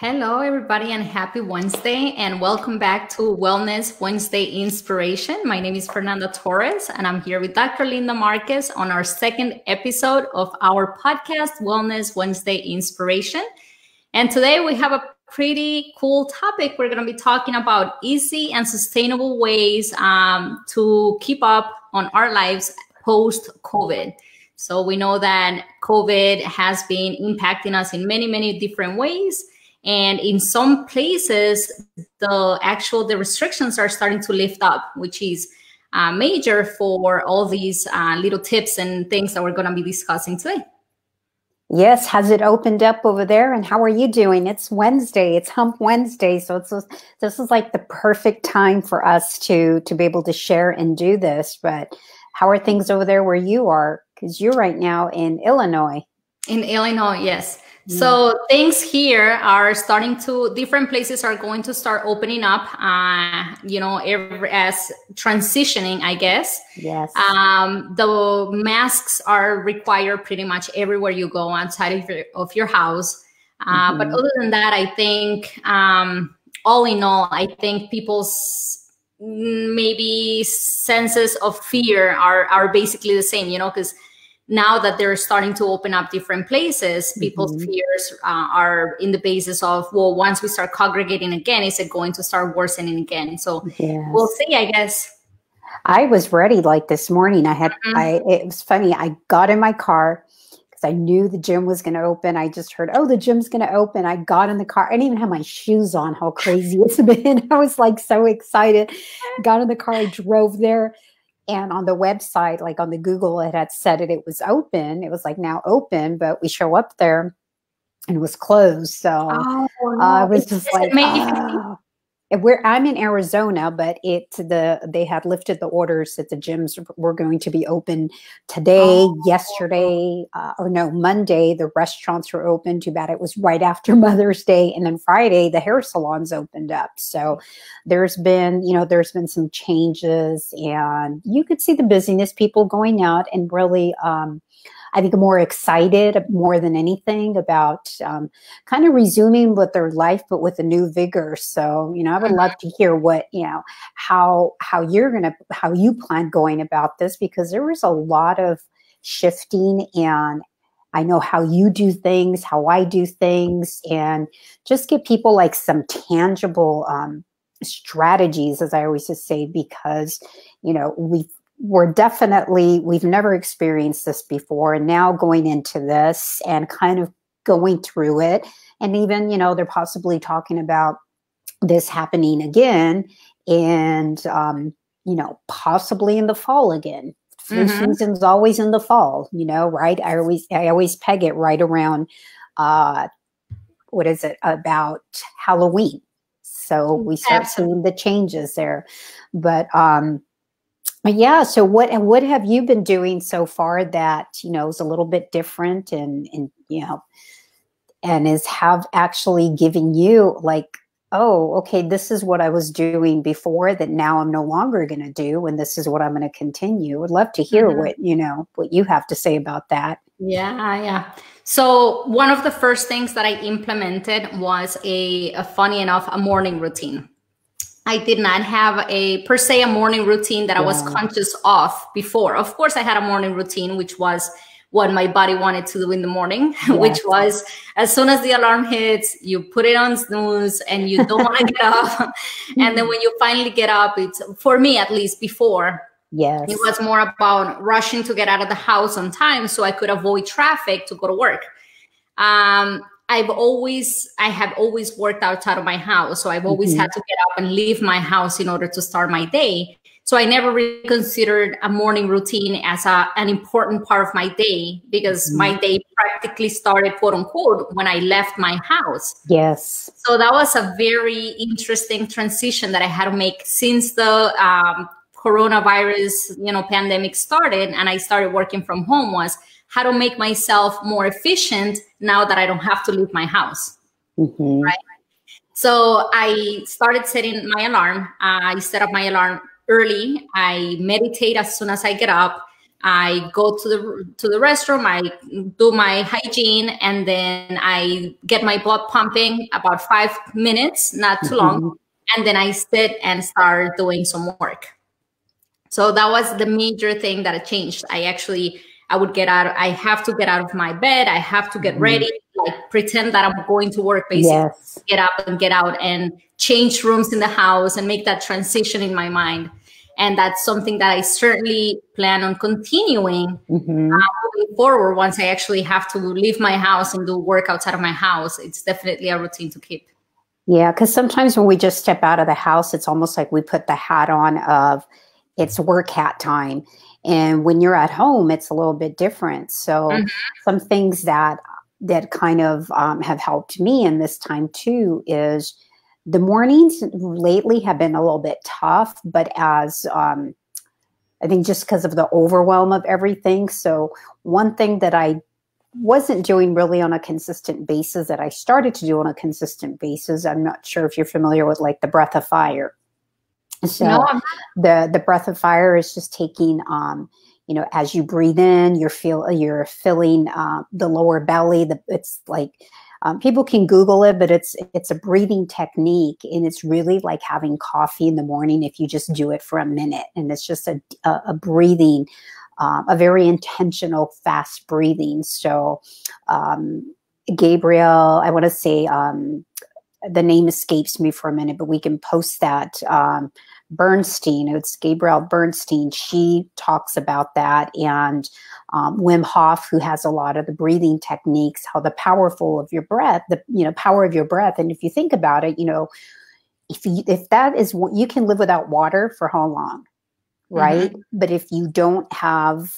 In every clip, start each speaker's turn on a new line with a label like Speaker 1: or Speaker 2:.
Speaker 1: Hello, everybody, and happy Wednesday, and welcome back to Wellness Wednesday Inspiration. My name is Fernanda Torres, and I'm here with Dr. Linda Marquez on our second episode of our podcast, Wellness Wednesday Inspiration. And today we have a pretty cool topic. We're going to be talking about easy and sustainable ways to keep up on our lives post-COVID. So we know that COVID has been impacting us in many, many different ways. And in some places, the restrictions are starting to lift up, which is major for all these little tips and things that we're going to be discussing today.
Speaker 2: Yes. Has it opened up over there? And how are you doing? It's Wednesday. It's Hump Wednesday. So this is like the perfect time for us to be able to share and do this. But how are things over there where you are? Because you're right now in Illinois.
Speaker 1: In Illinois, yes. So things here are starting to, different places are going to start opening up, as transitioning, I guess.
Speaker 2: Yes.
Speaker 1: The masks are required pretty much everywhere you go outside of your house. But other than that, I think, all in all, I think people's maybe senses of fear are basically the same, because now that they're starting to open up different places, people's fears are in the basis of, well, once we start congregating again, is it going to start worsening again? So we'll see, I guess.
Speaker 2: I was ready like this morning. It was funny. I got in my car because I knew the gym was going to open. I just heard, oh, the gym's going to open. I got in the car. I didn't even have my shoes on, how crazy it's been. I was like so excited. Got in the car. I drove there. And on the website, like on the Google, it had said it was open. It was like now open, but we show up there and it was closed. So I was just like, I'm in Arizona, but they had lifted the orders that the gyms were going to be open today, yesterday, Monday. The restaurants were open. Too bad it was right after Mother's Day. And then Friday, the hair salons opened up. So there's been some changes, and you could see the busyness, people going out and really, I think more excited more than anything about kind of resuming with their life, but with a new vigor. So, I would love to hear what, how you plan going about this, because there was a lot of shifting, and I know how you do things, how I do things, and just give people like some tangible strategies, as I always just say, because, we've never experienced this before, and now going into this and kind of going through it. And even, they're possibly talking about this happening again, and, possibly in the fall again. Flu season's always in the fall, right? I always peg it right around, about Halloween. So we start seeing the changes there. But yeah. So what have you been doing so far that, is a little bit different and have actually given you like, oh, okay, this is what I was doing before that now I'm no longer going to do, and this is what I'm going to continue. I'd love to hear what you have to say about that.
Speaker 1: Yeah. So one of the first things that I implemented was funny enough, a morning routine. I did not have a morning routine that I was conscious of before. Of course, I had a morning routine, which was what my body wanted to do in the morning, which was as soon as the alarm hits, you put it on snooze and you don't want to get up. And then when you finally get up, it's, for me at least before, it was more about rushing to get out of the house on time so I could avoid traffic to go to work. I have always worked outside of my house. So I've always had to get up and leave my house in order to start my day. So I never really considered a morning routine as an important part of my day, because my day practically started, quote unquote, when I left my house.
Speaker 2: Yes. So
Speaker 1: that was a very interesting transition that I had to make since the coronavirus, pandemic started, and I started working from home, was how to make myself more efficient now that I don't have to leave my house, right? So I started setting my alarm. I set up my alarm early. I meditate as soon as I get up. I go to the restroom, I do my hygiene, and then I get my blood pumping about 5 minutes, not too long. And then I sit and start doing some work. So that was the major thing that changed. I would get out. I have to get out of my bed. I have to get ready, like pretend that I'm going to work, basically.
Speaker 2: Yes.
Speaker 1: Get up and get out and change rooms in the house and make that transition in my mind. And that's something that I certainly plan on continuing moving forward. Once I actually have to leave my house and do work outside of my house, it's definitely a routine to keep.
Speaker 2: Yeah, because sometimes when we just step out of the house, it's almost like we put the hat on of it's work hat time. And when you're at home, it's a little bit different. So some things that kind of have helped me in this time too is the mornings lately have been a little bit tough, but as I think just because of the overwhelm of everything. So one thing that I wasn't doing really on a consistent basis that I started to do on a consistent basis, I'm not sure if you're familiar with like the breath of fire. So no, the breath of fire is just taking, as you breathe in, you're filling the lower belly. It's like people can Google it, but it's a breathing technique, and it's really like having coffee in the morning if you just do it for a minute, and it's just a breathing, a very intentional, fast breathing. So Gabriel, I want to say the name escapes me for a minute, but we can post that. Bernstein, it's Gabrielle Bernstein. She talks about that, and Wim Hof, who has a lot of the breathing techniques, how the powerful of your breath, power of your breath. And if you think about it, if that is what you can live without water for how long, right? But if you don't have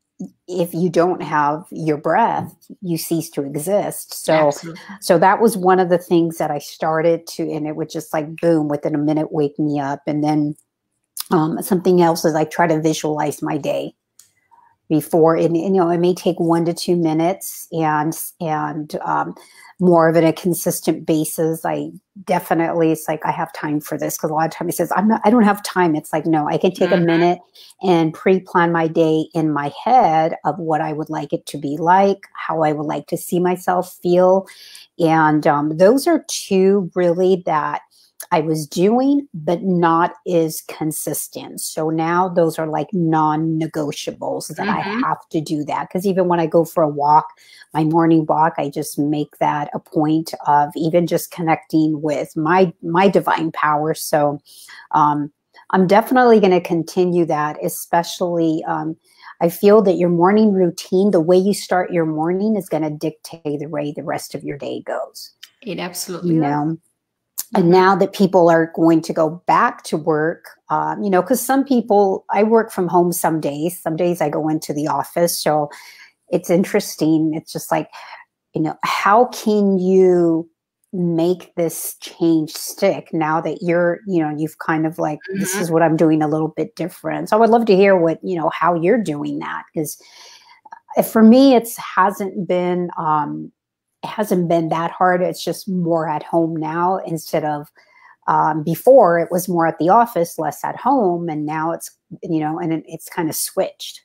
Speaker 2: your breath, you cease to exist. So that was one of the things that I started to, and it would just like boom, within a minute, wake me up. And then something else is I try to visualize my day before, and it may take 1 to 2 minutes, and more of it a consistent basis. It's like I have time for this, because a lot of times he says I don't have time. It's like, no, I can take a minute and pre-plan my day in my head of what I would like it to be like, how I would like to see myself feel, and those are two really that I was doing, but not as consistent. So now those are like non-negotiables that I have to do that. Because even when I go for a walk, my morning walk, I just make that a point of even just connecting with my divine power. So I'm definitely going to continue that, especially I feel that your morning routine, the way you start your morning, is going to dictate the way the rest of your day goes.
Speaker 1: It absolutely does.
Speaker 2: And now that people are going to go back to work, because some people, I work from home some days I go into the office. So it's interesting. It's just like, how can you make this change stick now that you've kind of like, this is what I'm doing a little bit different. So I would love to hear what, how you're doing that. Because for me, it hasn't been that hard. It's just more at home now instead of before it was more at the office, less at home. And now it's, and it's kind of switched.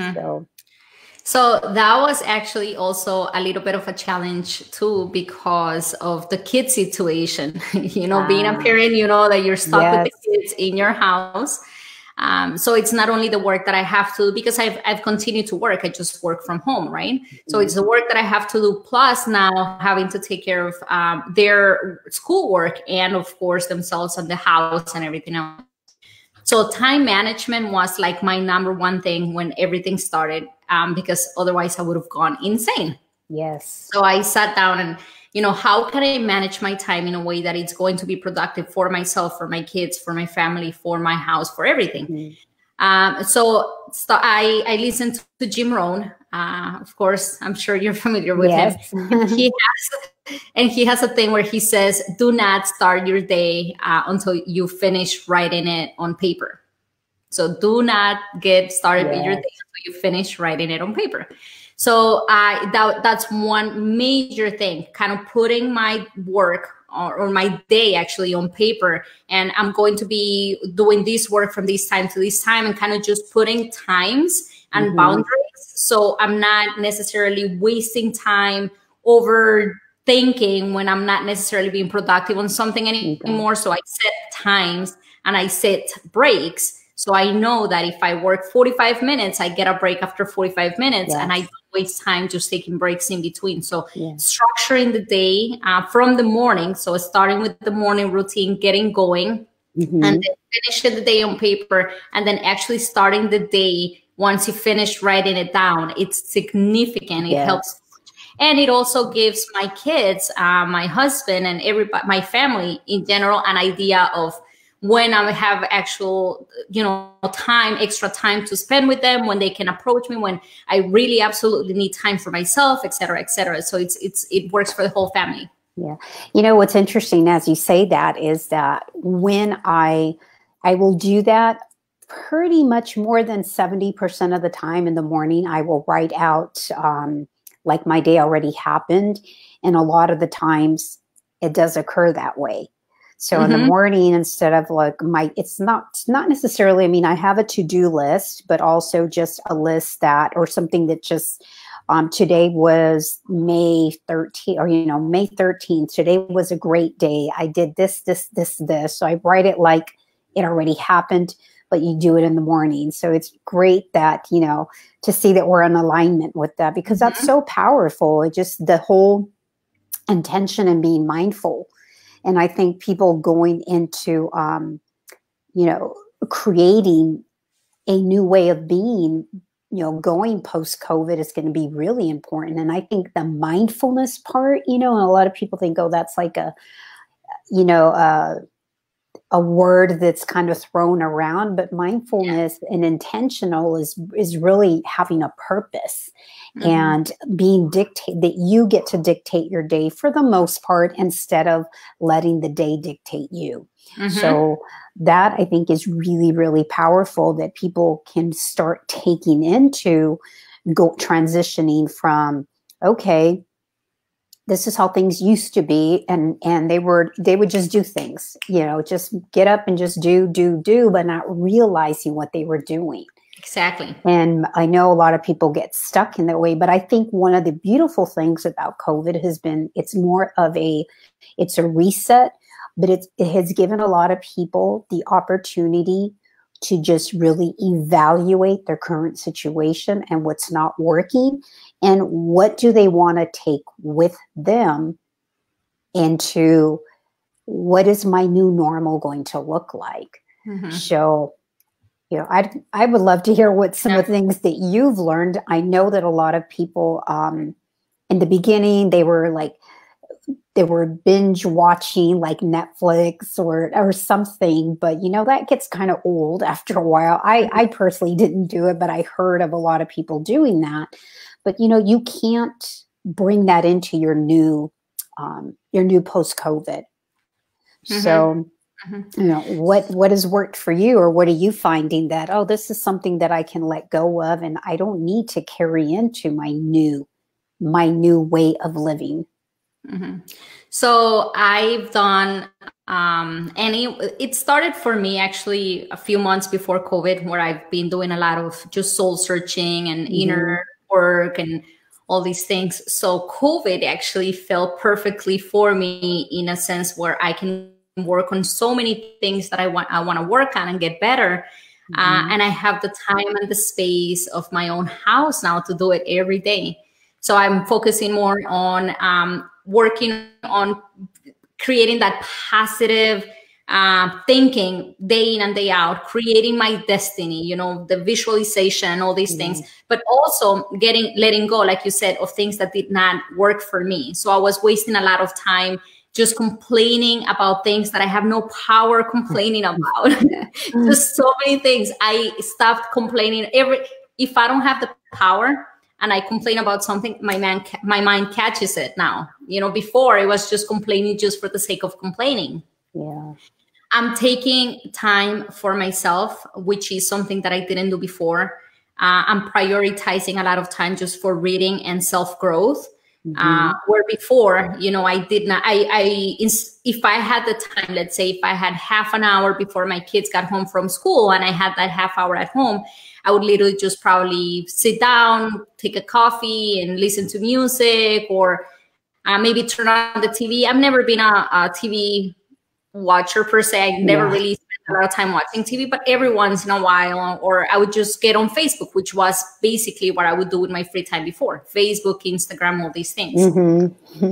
Speaker 1: So that was actually also a little bit of a challenge too, because of the kid situation, being a parent, that you're stuck with the kids in your house. So it's not only the work that I have to do, because I've continued to work. I just work from home, right? So it's the work that I have to do, plus now having to take care of their schoolwork and of course themselves and the house and everything else. So time management was like my number one thing when everything started, because otherwise I would have gone insane.
Speaker 2: Yes.
Speaker 1: So I sat down and, how can I manage my time in a way that it's going to be productive for myself, for my kids, for my family, for my house, for everything. So I listened to Jim Rohn. Of course, I'm sure you're familiar with him. He has a thing where he says, do not start your day until you finish writing it on paper. So do not get started with your day until you finish writing it on paper. So that's one major thing, kind of putting my work or my day actually on paper. And I'm going to be doing this work from this time to this time, and kind of just putting times and boundaries. So I'm not necessarily wasting time overthinking when I'm not necessarily being productive on something anymore. So I set times and I set breaks. So I know that if I work 45 minutes, I get a break after 45 minutes, and I don't waste time just taking breaks in between. So structuring the day from the morning. So starting with the morning routine, getting going, and then finishing the day on paper, and then actually starting the day once you finish writing it down. It's significant. It helps. And it also gives my kids, my husband, and everybody, my family in general, an idea of when I have actual, extra time to spend with them, when they can approach me, when I really absolutely need time for myself, et cetera, et cetera. So it works for the whole family.
Speaker 2: Yeah. What's interesting as you say that is that when I will do that pretty much more than 70% of the time in the morning, I will write out, like my day already happened. And a lot of the times it does occur that way. So in the morning, instead of like it's not necessarily, I mean, I have a to-do list, but also just a list or something that just, today was May 13th, or, May 13th. Today was a great day. I did this. So I write it like it already happened, but you do it in the morning. So it's great that, to see that we're in alignment with that, because that's so powerful. It just, the whole intention and being mindful. And I think people going into, creating a new way of being, going post-COVID is going to be really important. And I think the mindfulness part, and a lot of people think, oh, that's like a word that's kind of thrown around, but mindfulness and intentional is really having a purpose and being that you get to dictate your day for the most part, instead of letting the day dictate you. So that, I think, is really, really powerful, that people can start taking into transitioning from, okay, this is how things used to be. And they would just do things, just get up and just do, but not realizing what they were doing.
Speaker 1: Exactly.
Speaker 2: And I know a lot of people get stuck in that way, but I think one of the beautiful things about COVID has been, it's a reset, but it has given a lot of people the opportunity to just really evaluate their current situation and what's not working, and what do they want to take with them into what is my new normal going to look like. So, I would love to hear what some of the things that you've learned. I know that a lot of people in the beginning, they were binge watching like Netflix or something, but that gets kind of old after a while. I personally didn't do it, but I heard of a lot of people doing that. But you can't bring that into your new post-COVID. So what has worked for you, or what are you finding that, oh, this is something that I can let go of and I don't need to carry into my new way of living?
Speaker 1: So I've done it started for me actually a few months before COVID, where I've been doing a lot of just soul searching and inner work and all these things. So COVID actually felt perfectly for me, in a sense where I can work on so many things that I want to work on and get better. And I have the time and the space of my own house now to do it every day. So I'm focusing more on working on creating that positive thinking day in and day out, creating my destiny, the visualization, all these things, but also letting go, like you said, of things that did not work for me. So I was wasting a lot of time just complaining about things that I have no power complaining about. Just so many things. I stopped complaining. If I don't have the power and I complain about something, my mind catches it now. Before it was just complaining just for the sake of complaining.
Speaker 2: Yeah.
Speaker 1: I'm taking time for myself, which is something that I didn't do before. I'm prioritizing a lot of time just for reading and self-growth. Where before, I did not, if I had the time, let's say if I had half an hour before my kids got home from school and I had that half hour at home, I would literally just probably sit down, take a coffee and listen to music, or maybe turn on the TV. I've never been a TV watcher per se. I never really spent a lot of time watching TV, but every once in a while, or I would just get on Facebook, which was basically what I would do with my free time before. Facebook, Instagram, all these things. Mm-hmm.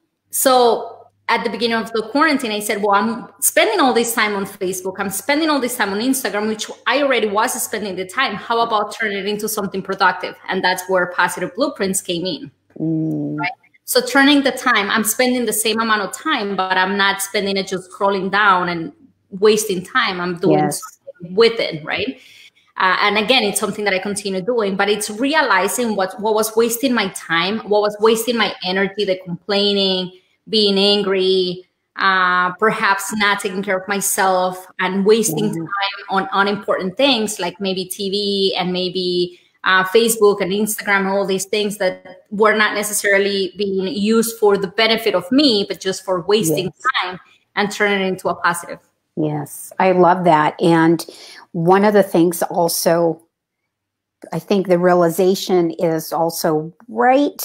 Speaker 1: So at the beginning of the quarantine, I said, well, I'm spending all this time on Facebook. I'm spending all this time on Instagram, which I already was spending the time. How about turning it into something productive? And that's where Positive Blueprints came in. Right? So turning the time, I'm spending the same amount of time, but I'm not spending it just scrolling down and wasting time. I'm doing something with it, right? And again, it's something that I continue doing, but it's realizing what was wasting my time, what was wasting my energy, the complaining, being angry, perhaps not taking care of myself, and wasting time on unimportant things like maybe TV and maybe Facebook and Instagram and all these things that were not necessarily being used for the benefit of me, but just for wasting time, and turning it into a positive.
Speaker 2: Yes, I love that. And one of the things also, I think the realization is also right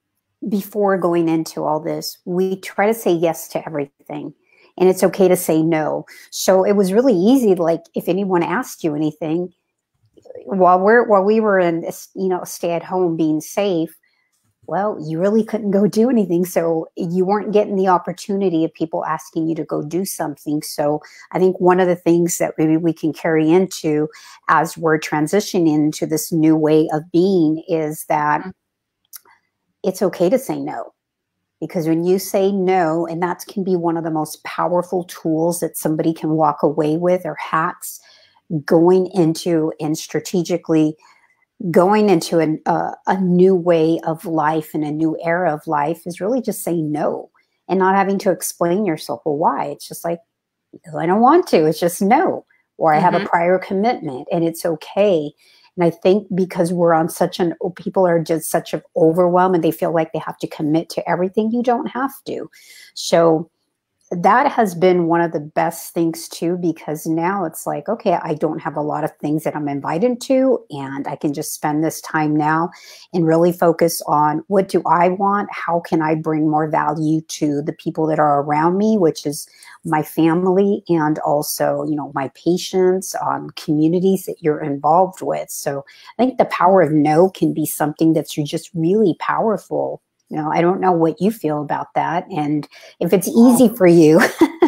Speaker 2: before going into all this, we try to say yes to everything, and it's okay to say no. So it was really easy. Like if anyone asked you anything while we were in, stay at home being safe, well, you really couldn't go do anything. So you weren't getting the opportunity of people asking you to go do something. So I think one of the things that maybe we can carry into as we're transitioning into this new way of being is that it's okay to say no. Because when you say no, and that can be one of the most powerful tools that somebody can walk away with, or hacks, going into and strategically going into a new way of life and a new era of life, is really just saying no and not having to explain yourself. Well, why? It's just like, because I don't want to. It's just no. Or I have a prior commitment, and it's okay. And I think because we're on people are just such an overwhelm, and they feel like they have to commit to everything. You don't have to. So that has been one of the best things too, because now it's like, okay, I don't have a lot of things that I'm invited to, and I can just spend this time now and really focus on what do I want? How can I bring more value to the people that are around me, which is my family, and also, my patients, communities that you're involved with. So I think the power of no can be something that's just really powerful. I don't know what you feel about that, and if it's easy for you.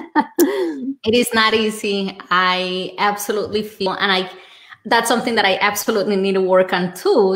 Speaker 1: It is not easy. I absolutely feel, and that's something that I absolutely need to work on too,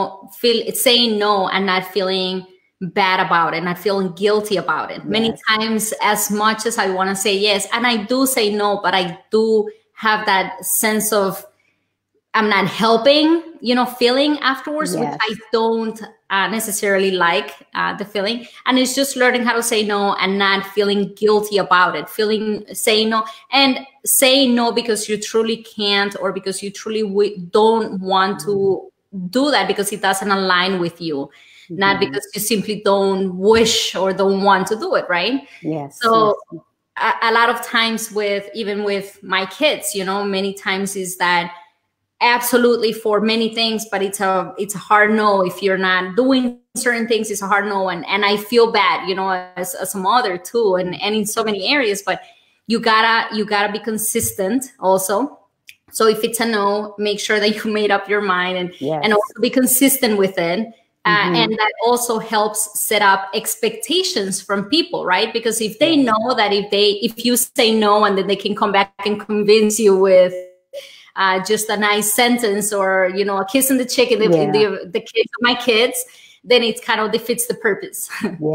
Speaker 1: saying no and not feeling bad about it, not feeling guilty about it. Yes. Many times, as much as I want to say yes, and I do say no, but I do have that sense of I'm not helping, feeling afterwards, which I don't necessarily like the feeling. And it's just learning how to say no and not feeling guilty about it, saying no, and saying no because you truly can't, or because you truly don't want to do that because it doesn't align with you, not because you simply don't wish or don't want to do it, right?
Speaker 2: Yes.
Speaker 1: So a lot of times even with my kids, many times is that absolutely for many things, but it's a hard no. If you're not doing certain things, it's a hard no. And I feel bad, as a mother too, and in so many areas, but you gotta be consistent also. So if it's a no, make sure that you made up your mind, and also be consistent with it. And that also helps set up expectations from people, right? Because if they know that if you say no, and then they can come back and convince you with just a nice sentence, or a kiss in the cheek in the case of my kids, then it kind of defeats the purpose.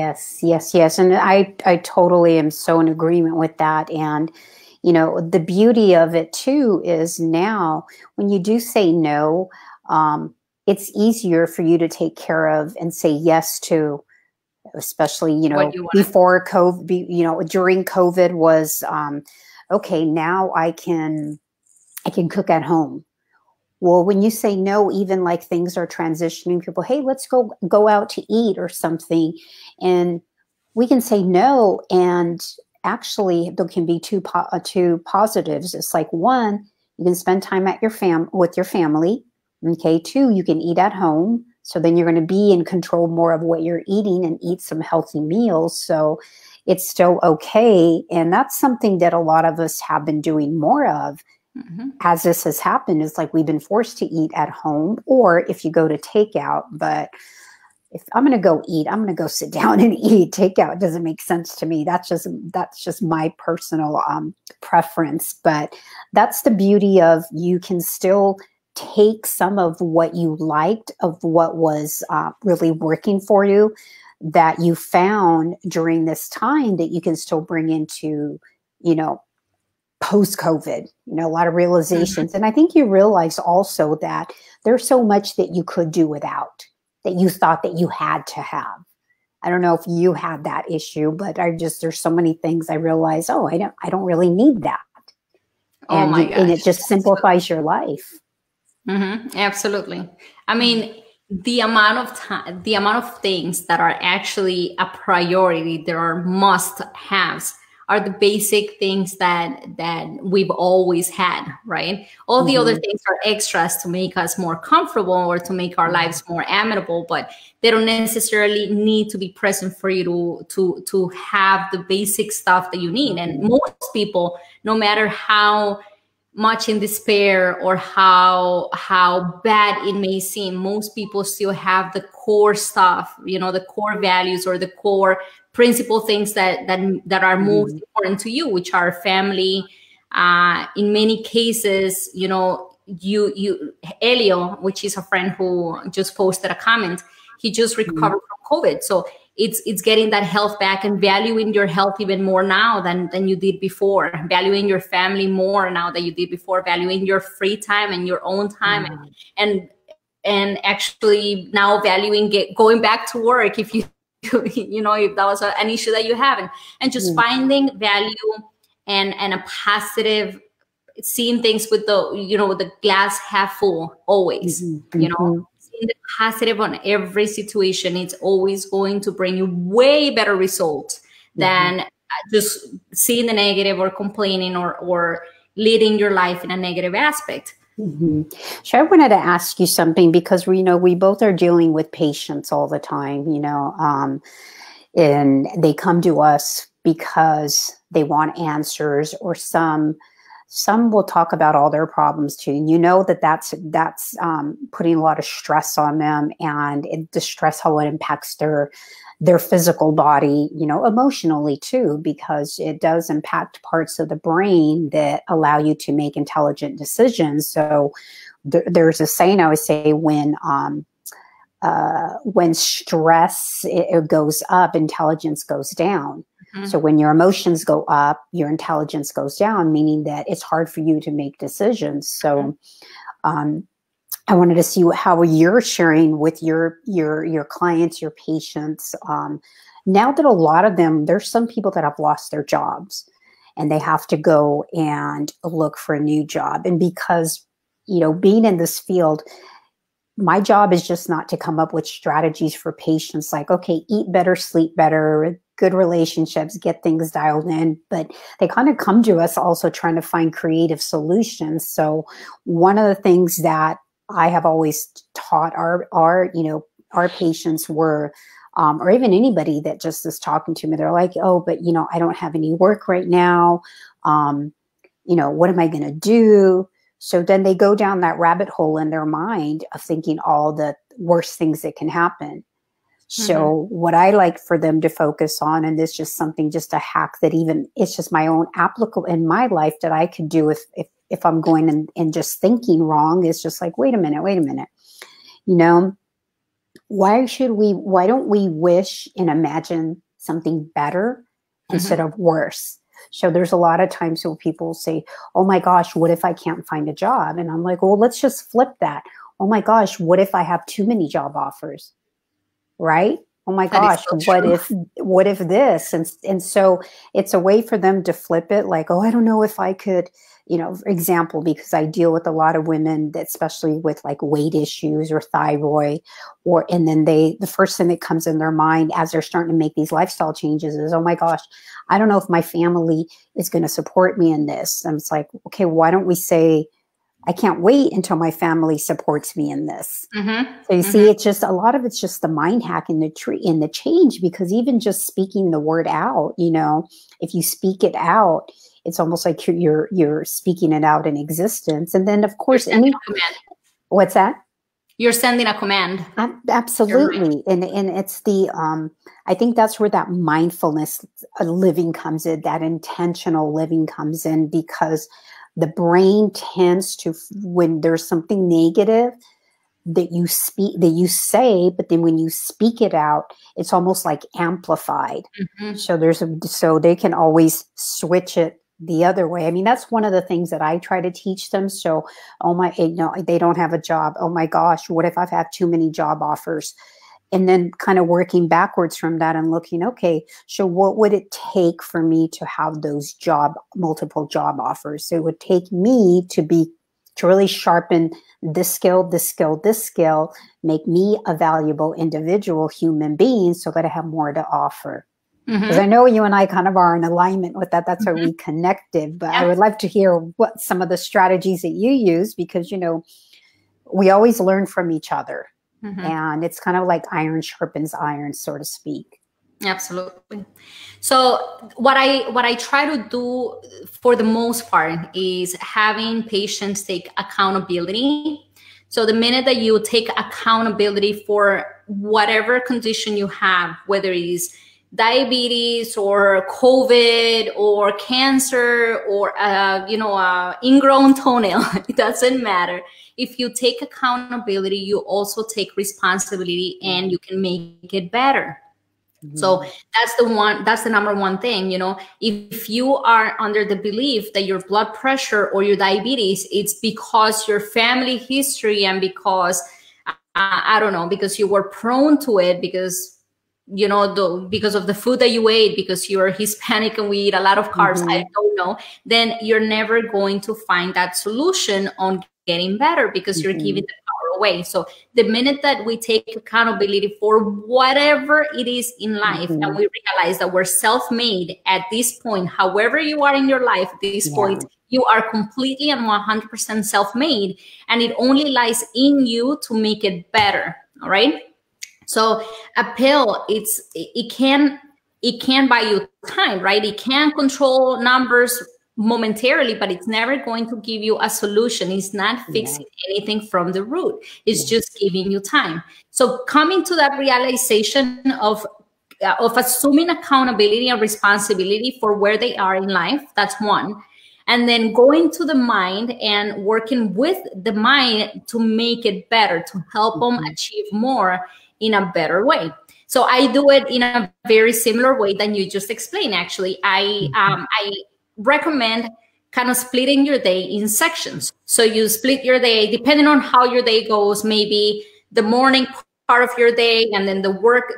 Speaker 2: Yes. And I totally am so in agreement with that. And the beauty of it too is now when you do say no, it's easier for you to take care of and say yes to, especially before COVID, during COVID was okay. Now I can cook at home. Well, when you say no, even like things are transitioning, people, hey, let's go out to eat or something. And we can say no. And actually there can be two positives. It's like, one, you can spend time at with your family, Okay. 2, you can eat at home. So then you're going to be in control more of what you're eating and eat some healthy meals. So it's still okay. And that's something that a lot of us have been doing more of as this has happened. Is like we've been forced to eat at home, or if you go to takeout. But if I'm going to go eat, I'm going to go sit down and eat. Takeout doesn't make sense to me. That's just my personal preference. But that's the beauty of, you can still take some of what you liked, of what was really working for you, that you found during this time, that you can still bring into, post-COVID, a lot of realizations. And I think you realize also that there's so much that you could do without, that you thought that you had to have. I don't know if you had that issue, but there's so many things I realize, I don't really need that.
Speaker 1: Oh my gosh.
Speaker 2: And it just simplifies your life.
Speaker 1: Absolutely. I mean, the amount of time, the amount of things that are actually a priority, there are must-haves, are the basic things that we've always had, right? All the other things are extras to make us more comfortable or to make our lives more amenable, but they don't necessarily need to be present for you to have the basic stuff that you need. And most people, no matter how much in despair or how bad it may seem, most people still have the core stuff, the core values or the core principal things that are most important to you, which are family. In many cases, Elio, which is a friend who just posted a comment, he just recovered from COVID. So it's getting that health back and valuing your health even more now than you did before, valuing your family more now than you did before, valuing your free time and your own time, and actually now valuing going back to work if you if that was an issue that you have, and just finding value and a positive, seeing things with the glass half full always. Seeing the positive on every situation, it's always going to bring you way better results than just seeing the negative or complaining or leading your life in a negative aspect.
Speaker 2: So I wanted to ask you something, because we both are dealing with patients all the time, and they come to us because they want answers, or some will talk about all their problems too. And that's putting a lot of stress on them, and the stress, how it impacts their physical body, emotionally too, because it does impact parts of the brain that allow you to make intelligent decisions. So there's a saying I always say, when stress it goes up, intelligence goes down. So when your emotions go up, your intelligence goes down, meaning that it's hard for you to make decisions. So I wanted to see how you're sharing with your clients, your patients. Now that a lot of them, there's some people that have lost their jobs and they have to go and look for a new job. And because, being in this field, my job is just not to come up with strategies for patients like, okay, eat better, sleep better, good relationships, get things dialed in. But they kind of come to us also trying to find creative solutions. So one of the things that I have always taught our patients were, or even anybody that just is talking to me, they're like, oh, but I don't have any work right now. What am I going to do? So then they go down that rabbit hole in their mind of thinking all the worst things that can happen. So what I like for them to focus on, and this is just something, just a hack that even it's just my own applicable in my life that I could do if I'm going and just thinking wrong, is just like, wait a minute, why don't we wish and imagine something better instead of worse? So there's a lot of times when people say, oh my gosh, what if I can't find a job? And I'm like, well, let's just flip that. Oh my gosh, what if I have too many job offers? Right? Oh my gosh, what if this? And so it's a way for them to flip it, like, oh, I don't know if I could, for example, because I deal with a lot of women that, especially with like weight issues or thyroid, and then the first thing that comes in their mind as they're starting to make these lifestyle changes is, oh my gosh, I don't know if my family is going to support me in this. And it's like, okay, why don't we say, I can't wait until my family supports me in this. So you see, it's just a lot of it's just the mind hack in the change, because even just speaking the word out, you know, if you speak it out, it's almost like you're speaking it out in existence. And then of course, what's that?
Speaker 1: You're sending a command.
Speaker 2: Absolutely. And it's I think that's where that mindfulness living comes in, that intentional living comes in, because the brain tends to, when there's something negative that you say, but then when you speak it out, it's almost like amplified. So they can always switch it the other way. I mean, that's one of the things that I try to teach them. So, they don't have a job. Oh my gosh, what if I've had too many job offers? And then kind of working backwards from that and looking, okay, so what would it take for me to have those multiple job offers? So it would take me to really sharpen this skill, make me a valuable individual human being so that I have more to offer. Because I know you and I kind of are in alignment with that. That's how we connected. But I would like to hear what some of the strategies that you use, because, you know, we always learn from each other. And it's kind of like iron sharpens iron, so to speak.
Speaker 1: Absolutely. So what I try to do for the most part is having patients take accountability. So the minute that you take accountability for whatever condition you have, whether it is diabetes or COVID or cancer or, ingrown toenail, it doesn't matter. If you take accountability, you also take responsibility and you can make it better. So that's the number one thing, you know. If you are under the belief that your blood pressure or your diabetes, it's because your family history and because, because you were prone to it, because, because of the food that you ate, because you're Hispanic and we eat a lot of carbs, I don't know, then you're never going to find that solution on getting better, because you're giving the power away. So the minute that we take accountability for whatever it is in life, and we realize that we're self-made at this point, however you are in your life at this point, you are completely and 100% self-made, and it only lies in you to make it better. All right. So a pill, it can buy you time, right? It can control numbers momentarily, but it's never going to give you a solution. It's not fixing anything from the root. It's just giving you time. So coming to that realization of assuming accountability and responsibility for where they are in life, that's one. And then going to the mind and working with the mind to make it better, to help them achieve more in a better way. So I do it in a very similar way than you just explained. Actually, I recommend kind of splitting your day in sections. So you split your day depending on how your day goes, maybe the morning part of your day, and then the work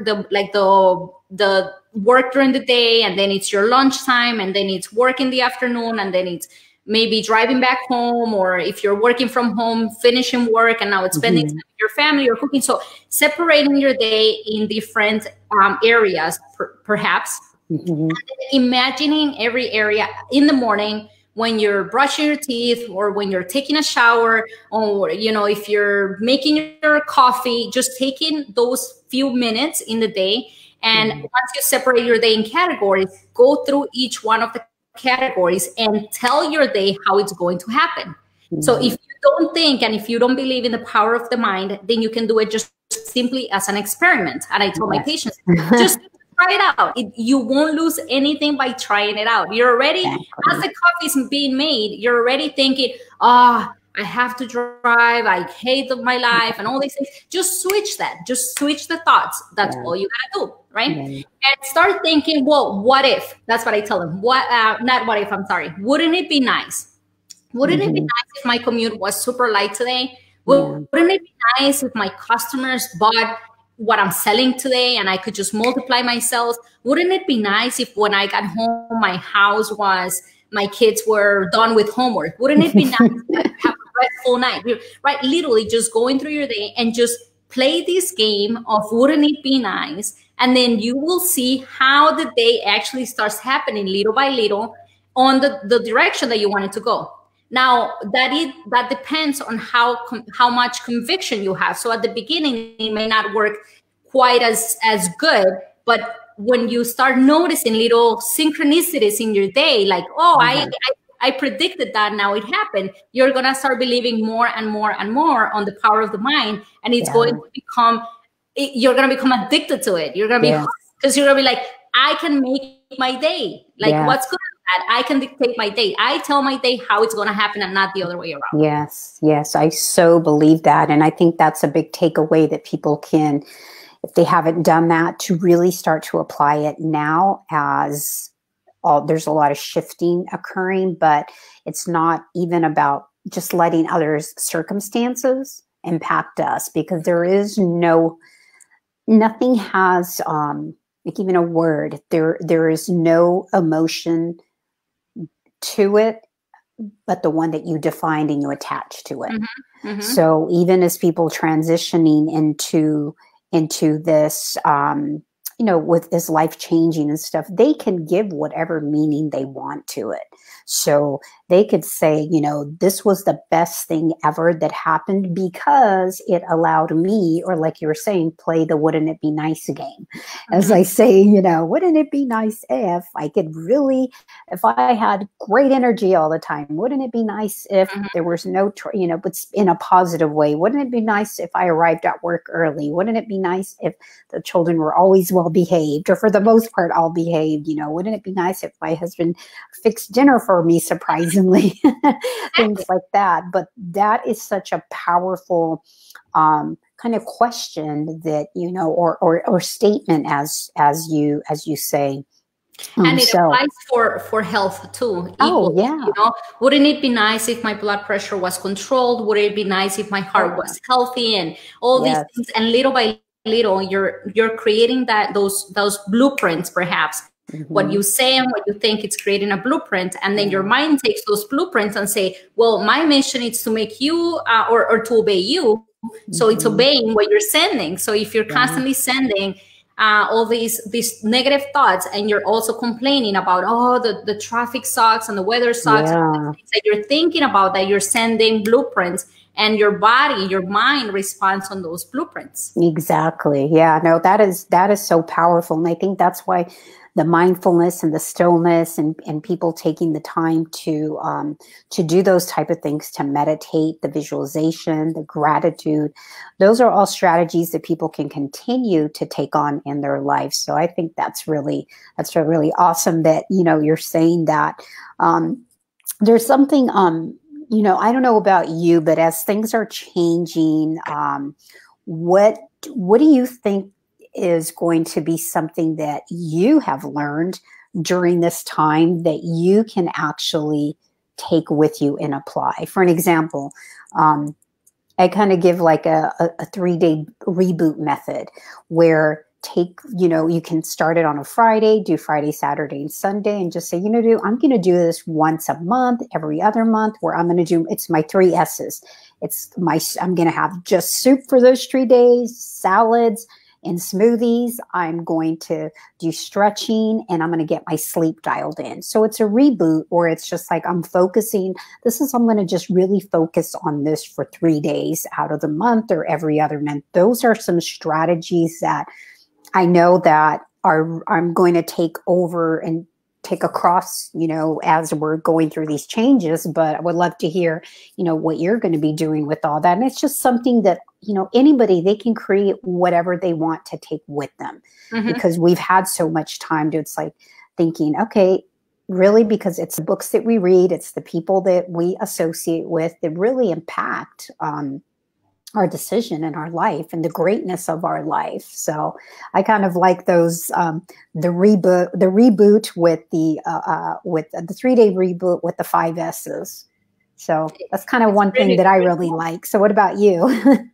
Speaker 1: during the day, and then it's your lunchtime, and then it's work in the afternoon, and then it's maybe driving back home, or if you're working from home, finishing work, and now it's spending time with your family or cooking. So separating your day in different areas, perhaps. And imagining every area in the morning when you're brushing your teeth, or when you're taking a shower, or, if you're making your coffee, just taking those few minutes in the day. And once you separate your day in categories, go through each one of the categories and tell your day how it's going to happen. So if you don't think, and if you don't believe in the power of the mind, then you can do it just simply as an experiment. And I tell my patients, just try it out. You won't lose anything by trying it out. You're already, as the coffee is being made, you're already thinking, I have to drive, I hate my life, and all these things. Just switch that. Just switch the thoughts. That's all you gotta do, right? And start thinking, well, what if? That's what I tell them. Not what if, I'm sorry. Wouldn't it be nice? Wouldn't it be nice if my commute was super light today? Wouldn't it be nice if my customers bought what I'm selling today and I could just multiply my sales? Wouldn't it be nice if when I got home, my kids were done with homework? Wouldn't it be nice to have a restful night? Right? Literally just going through your day and just play this game of wouldn't it be nice? And then you will see how the day actually starts happening little by little on the direction that you want it to go. Now that depends on how much conviction you have. So at the beginning, it may not work quite as good, but when you start noticing little synchronicities in your day, like, oh, I predicted that, now it happened, you're going to start believing more and more and more on the power of the mind. And it's going to become, you're going to become addicted to it. You're going to be, because you're going to be like, I can make my day. Like, what's good at that? I can dictate my day. I tell my day how it's going to happen and not the other way around.
Speaker 2: Yes, yes. I so believe that. And I think that's a big takeaway that people can, if they haven't done that, to really start to apply it now, as there's a lot of shifting occurring, but it's not even about just letting others' circumstances impact us, because there is nothing has, like even a word, there is no emotion to it, but the one that you defined and you attach to it. Mm-hmm. Mm-hmm. So even as people transitioning into this, with this life changing and stuff, they can give whatever meaning they want to it. So they could say, this was the best thing ever that happened because it allowed me, or like you were saying, play the wouldn't it be nice game. As I say, wouldn't it be nice if I could really, if I had great energy all the time? Wouldn't it be nice if there was no, but in a positive way? Wouldn't it be nice if I arrived at work early? Wouldn't it be nice if the children were always well behaved, or for the most part all behaved? Wouldn't it be nice if my husband fixed dinner for me, surprisingly? Things like that. But that is such a powerful kind of question that, or statement, as you say.
Speaker 1: And it applies for health too. Equally,
Speaker 2: oh, yeah.
Speaker 1: Wouldn't it be nice if my blood pressure was controlled? Would it be nice if my heart was healthy? And all these things, and little by little, you're creating those blueprints, perhaps. Mm-hmm. What you say and what you think, it's creating a blueprint, and then your mind takes those blueprints and say, well, my mission is to make you or to obey you. So it's obeying what you're sending. So if you're constantly sending all these negative thoughts, and you're also complaining about, the traffic sucks and the weather sucks, and the things that you're thinking about, that you're sending blueprints, and your body, your mind responds on those blueprints.
Speaker 2: Exactly. Yeah, no, that is so powerful. And I think that's why the mindfulness and the stillness, and people taking the time to do those type of things, to meditate, the visualization, the gratitude, those are all strategies that people can continue to take on in their life. So I think that's really awesome that, you're saying that. There's something, I don't know about you, but as things are changing, what do you think is going to be something that you have learned during this time that you can actually take with you and apply? For an example, I kind of give like a 3-day reboot method, where you can start it on a Friday, do Friday, Saturday, and Sunday, and just say, I'm going to do this once a month, every other month, where I'm going to do, it's my 3 S's. I'm going to have just soup for those 3 days, salads, and smoothies. I'm going to do stretching, and I'm going to get my sleep dialed in. So it's a reboot, or it's just like, I'm going to just really focus on this for 3 days out of the month, or every other month. Those are some strategies that I know that I'm going to take over and take across, as we're going through these changes. But I would love to hear, what you're going to be doing with all that. And it's just something that, anybody, they can create whatever they want to take with them, because we've had so much time to, it's like thinking, okay, really, because it's the books that we read, it's the people that we associate with that really impact our decision in our life and the greatness of our life. So I kind of like those, the reboot with the 3-day reboot with the 5 S's. So that's kind of one thing that I really like. So what about you?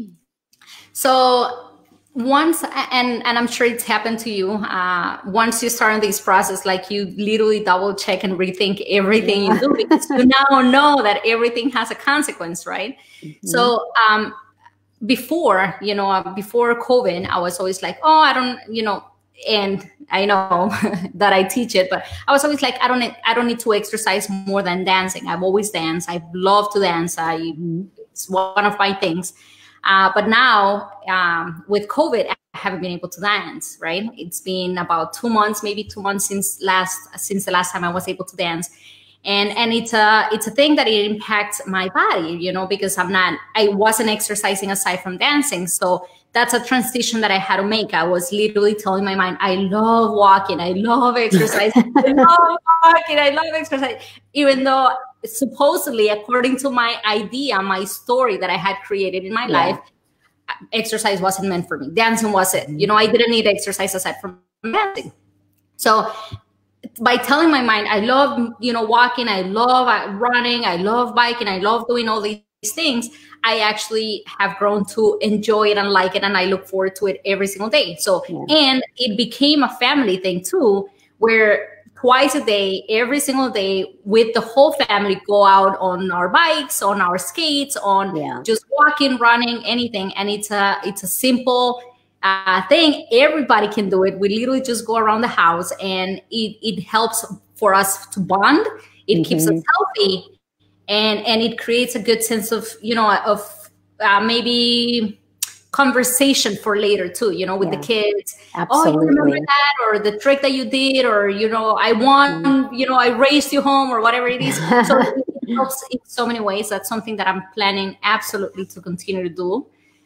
Speaker 1: So once, and I'm sure it's happened to you, once you start on this process, like you literally double check and rethink everything you do, because you now know that everything has a consequence, right? So before COVID, I was always like, I don't, and I know that I teach it, but I was always like, I don't need to exercise more than dancing. I've always danced. I love to dance. It's one of my things. But now with COVID, I haven't been able to dance, right? It's been about 2 months, maybe 2 months since the last time I was able to dance. And it's a thing that it impacts my body, you know, because I wasn't exercising aside from dancing. So that's a transition that I had to make. I was literally telling my mind, I love walking, I love exercising, I love walking, I love exercise, even though supposedly, according to my idea, my story that I had created in my life, exercise wasn't meant for me. Dancing was it. You know, I didn't need exercise aside from dancing. So by telling my mind, I love, you know, walking, I love running, I love biking, I love doing all these things, I actually have grown to enjoy it and like it, and I look forward to it every single day. So, and it became a family thing too, where twice a day, every single day, with the whole family, go out on our bikes, on our skates, on just walking, running, anything. And it's a simple thing. Everybody can do it. We literally just go around the house, and it helps for us to bond. It keeps us healthy, and it creates a good sense of, you know, of maybe conversation for later too, you know, with the kids.
Speaker 2: Absolutely.
Speaker 1: Oh, you remember that, or the trick that you did, or, you know, I won, you know, I raced you home, or whatever it is. So it helps in so many ways. That's something that I'm planning absolutely to continue to do.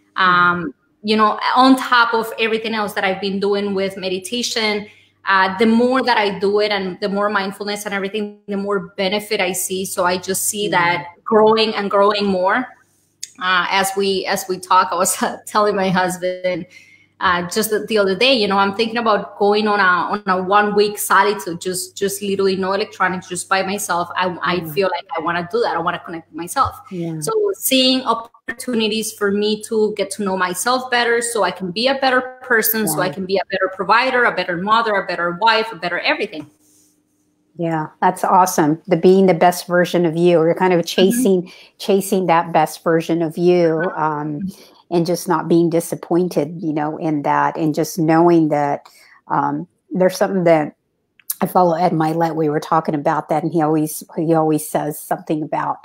Speaker 1: You know, on top of everything else that I've been doing with meditation, the more that I do it, and the more mindfulness and everything, the more benefit I see. So I just see that growing and growing more. As we talk, I was telling my husband just the other day, you know, I'm thinking about going on a 1 week solitude, just literally no electronics, just by myself. I feel like I want to do that. I want to connect with myself. So seeing opportunities for me to get to know myself better, so I can be a better person, so I can be a better provider, a better mother, a better wife, a better everything.
Speaker 2: Yeah, that's awesome. Being the best version of you, or kind of chasing that best version of you, and just not being disappointed, you know, in that, and just knowing that there's something that I follow Ed Milet. We were talking about that, and he always says something about,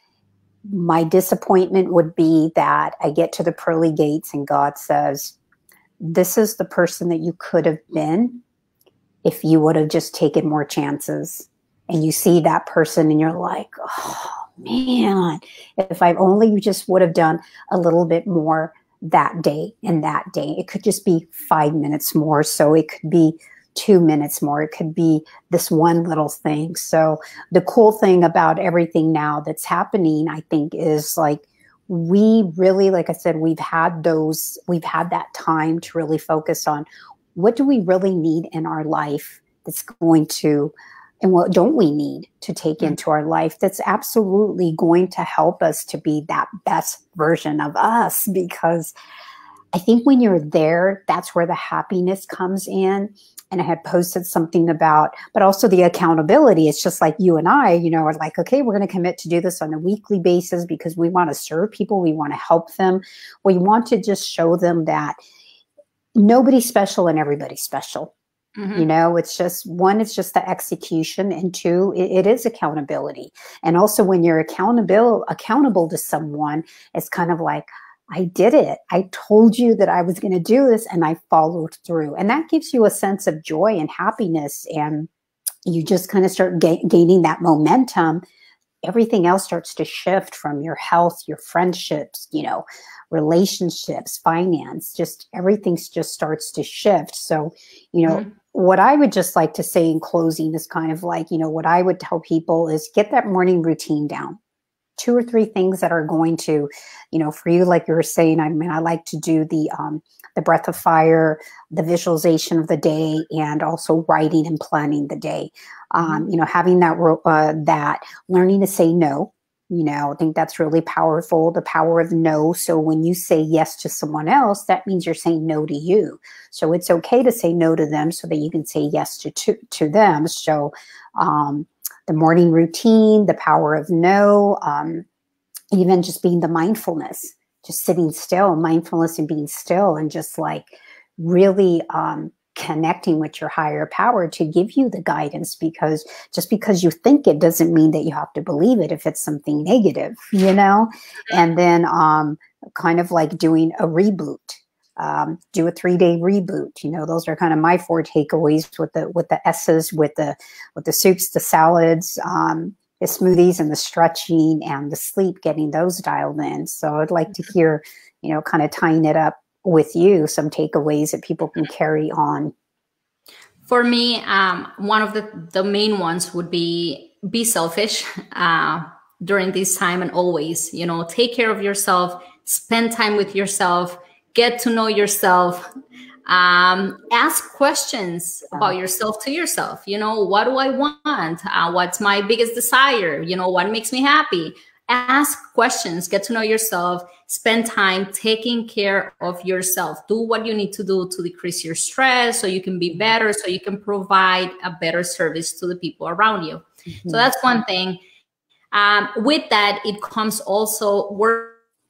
Speaker 2: my disappointment would be that I get to the pearly gates and God says, this is the person that you could have been if you would have just taken more chances. And you see that person and you're like, oh man, if I only just would have done a little bit more that day and that day. It could just be 5 minutes more. So it could be 2 minutes more. It could be this one little thing. So the cool thing about everything now that's happening, I think, is like, we really, like I said, we've had that time to really focus on, what do we really need in our life that's going to, and what don't we need to take into our life that's absolutely going to help us to be that best version of us? Because I think when you're there, that's where the happiness comes in. And I had posted something about, but also the accountability. It's just like you and I, you know, are like, okay, we're going to commit to do this on a weekly basis because we want to serve people. We want to help them. We want to just show them that nobody's special and everybody's special. You know, it's just, one, it's just the execution, and two, it is accountability. And also when you're accountable to someone, it's kind of like, I did it. I told you that I was going to do this and I followed through. And that gives you a sense of joy and happiness. And you just kind of start gaining that momentum. Everything else starts to shift, from your health, your friendships, you know, relationships, finance, just everything just starts to shift. So, you know, what I would just like to say in closing is kind of like, you know, what I would tell people is get that morning routine down. 2 or 3 things that are going to, you know, for you, like you were saying, I mean, I like to do the breath of fire, the visualization of the day, and also writing and planning the day. You know, having that learning to say no. You know, I think that's really powerful, the power of no. So when you say yes to someone else, that means you're saying no to you. So it's okay to say no to them so that you can say yes to them. So the morning routine, the power of no, even just being the mindfulness, just sitting still, mindfulness and being still, and just like really connecting with your higher power to give you the guidance, because just because you think it doesn't mean that you have to believe it if it's something negative, you know? And then kind of like doing a reboot. Do a 3-day reboot. You know, those are kind of my 4 takeaways with the S's, with the soups, the salads, the smoothies, and the stretching and the sleep, getting those dialed in. So I'd like to hear, you know, kind of tying it up with you, some takeaways that people can carry on.
Speaker 1: For me, one of the main ones would be selfish during this time, and always, you know, take care of yourself, spend time with yourself, get to know yourself, ask questions about yourself to yourself. You know, what do I want? What's my biggest desire? You know, what makes me happy? Ask questions, get to know yourself, spend time taking care of yourself. Do what you need to do to decrease your stress so you can be better, so you can provide a better service to the people around you. Mm-hmm. So that's one thing. With that, it comes also work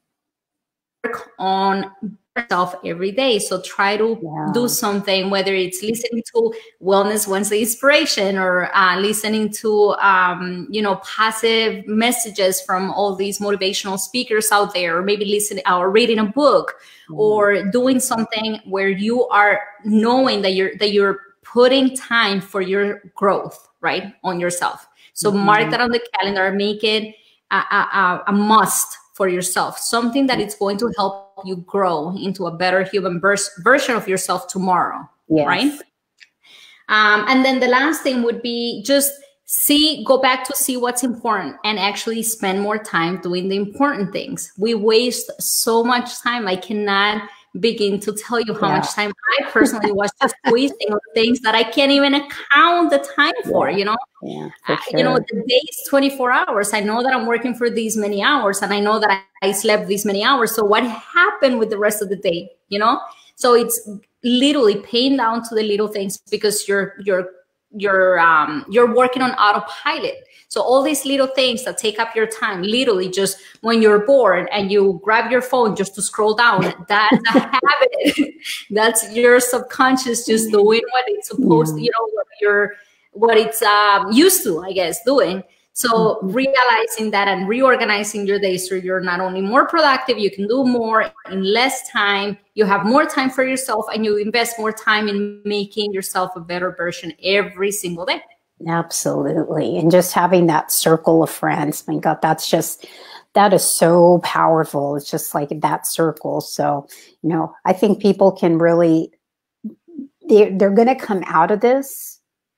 Speaker 1: on yourself every day. So try to do something, whether it's listening to Wellness Wednesday inspiration, or listening to, you know, passive messages from all these motivational speakers out there, or maybe listening or reading a book, or doing something where you are knowing that you're putting time for your growth, right, on yourself. So mark that on the calendar, make it a must for yourself, something that is going to help you grow into a better human version of yourself tomorrow, right? And then the last thing would be just go back to see what's important, and actually spend more time doing the important things. We waste so much time. I cannot begin to tell you how much time I personally was just wasting on things that I can't even account the time for, you know? For sure. You know, the day is 24 hours. I know that I'm working for these many hours, and I know that I slept these many hours. So what happened with the rest of the day, you know? So it's literally paying down to the little things, because you're working on autopilot. So all these little things that take up your time, literally just when you're bored and you grab your phone just to scroll down, that's a habit. That's your subconscious just doing what it's supposed to, you know, what it's used to, I guess, doing. So realizing that and reorganizing your day, so you're not only more productive, you can do more in less time, you have more time for yourself, and you invest more time in making yourself a better version every single day.
Speaker 2: Absolutely. And just having that circle of friends, my God, that is so powerful. It's just like that circle. So, you know, I think people can really, they're going to come out of this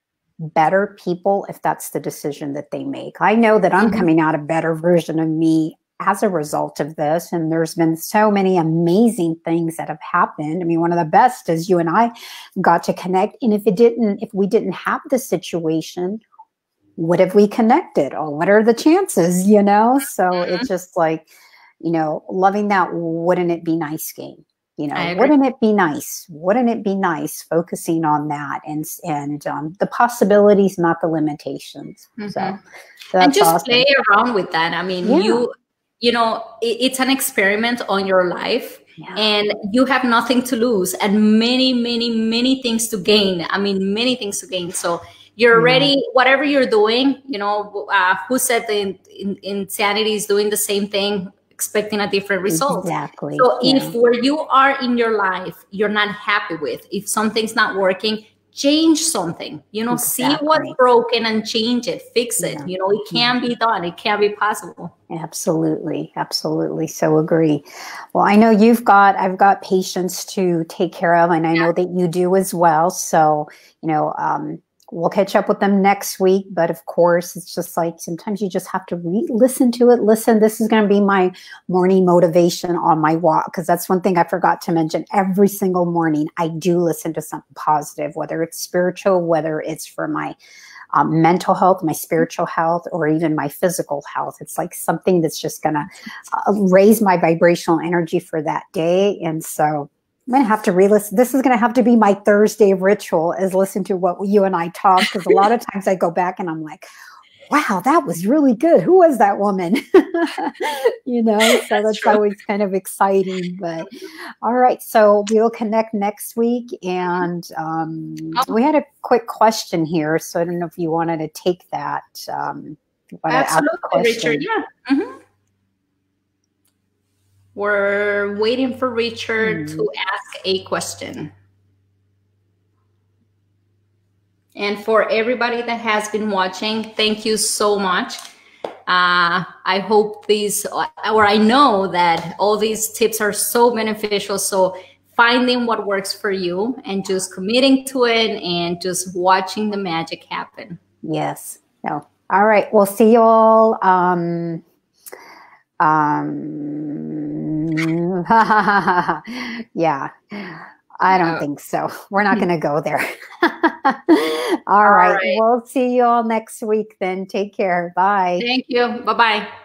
Speaker 2: better people if that's the decision that they make. I know that I'm coming out a better version of me as a result of this. And there's been so many amazing things that have happened. I mean, one of the best is you and I got to connect. And if we didn't have this situation, what have we connected? Oh, what are the chances, you know? So it's just like, you know, loving that wouldn't it be nice game. You know, wouldn't it be nice? Wouldn't it be nice? Focusing on that and the possibilities, not the limitations. So
Speaker 1: and just awesome. Play around with that. I mean, you know, it's an experiment on your life, and you have nothing to lose and many, many, many things to gain. I mean, many things to gain. So you're ready, whatever you're doing, you know, who said the insanity is doing the same thing, expecting a different result.
Speaker 2: Exactly.
Speaker 1: So if where you are in your life, you're not happy with, if something's not working, change something, you know, see what's broken and change it, fix it. You know, it can be done. It can be possible.
Speaker 2: Absolutely. Absolutely. So agree. Well, I know I've got patients to take care of, and I know that you do as well. So, you know, we'll catch up with them next week. But of course, it's just like sometimes you just have to listen to it. Listen, this is going to be my morning motivation on my walk, because that's one thing I forgot to mention. Every single morning, I do listen to something positive, whether it's spiritual, whether it's for my mental health, my spiritual health, or even my physical health. It's like something that's just going to raise my vibrational energy for that day. And so I'm going to have to re-listen. This is going to have to be my Thursday ritual, is listen to what you and I talk, because a lot of times I go back and I'm like, wow, that was really good. Who was that woman? So that's always kind of exciting. But all right, so we'll connect next week. And we had a quick question here, so I don't know if you wanted to take that.
Speaker 1: Absolutely, Richard. Yeah. Mm-hmm. We're waiting for Richard to ask a question. And for everybody that has been watching, thank you so much. I hope I know that all these tips are so beneficial. So finding what works for you and just committing to it and just watching the magic happen.
Speaker 2: Yes. No. All right. We'll see you all. Yeah. I don't think so. We're not going to go there. All right. We'll see you all next week then. Take care. Bye.
Speaker 1: Thank you. Bye-bye.